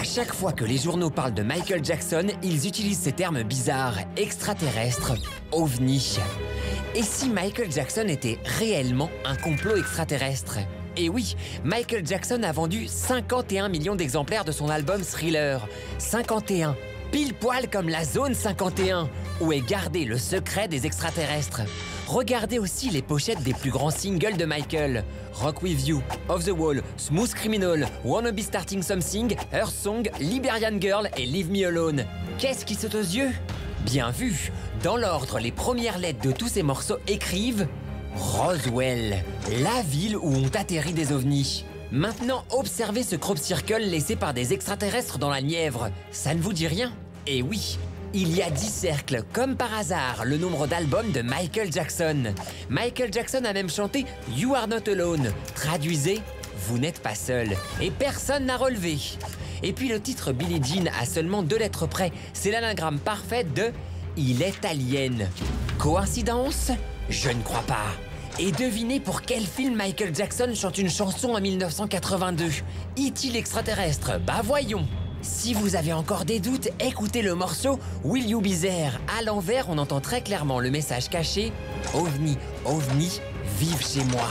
chaque fois que les journaux parlent de Michael Jackson, ils utilisent ces termes bizarres, extraterrestres, ovni. Et si Michael Jackson était réellement un complot extraterrestre? Et oui, Michael Jackson a vendu 51 millions d'exemplaires de son album Thriller. 51, pile poil comme la zone 51, où est gardé le secret des extraterrestres. Regardez aussi les pochettes des plus grands singles de Michael. Rock With You, Off the Wall, Smooth Criminal, Wanna Be Starting Something, Earth Song, Liberian Girl et Leave Me Alone. Qu'est-ce qui saute aux yeux? Bien vu, dans l'ordre, les premières lettres de tous ces morceaux écrivent Roswell, la ville où ont atterri des ovnis. Maintenant, observez ce crop circle laissé par des extraterrestres dans la Nièvre. Ça ne vous dit rien? Eh oui, il y a 10 cercles, comme par hasard, le nombre d'albums de Michael Jackson. Michael Jackson a même chanté « You are not alone ». Traduisez « Vous n'êtes pas seul ». Et personne n'a relevé. Et puis le titre Billie Jean a seulement 2 lettres près. C'est l'anagramme parfait de « Il est alien ». Coïncidence? Je ne crois pas. Et devinez pour quel film Michael Jackson chante une chanson en 1982? E.T. l'extraterrestre, bah voyons. Si vous avez encore des doutes, écoutez le morceau Will You Be There. À l'envers, on entend très clairement le message caché OVNI, OVNI, vive chez moi.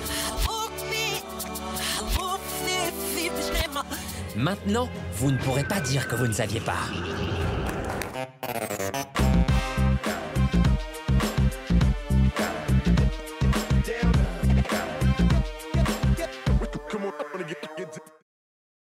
Maintenant, vous ne pourrez pas dire que vous ne saviez pas.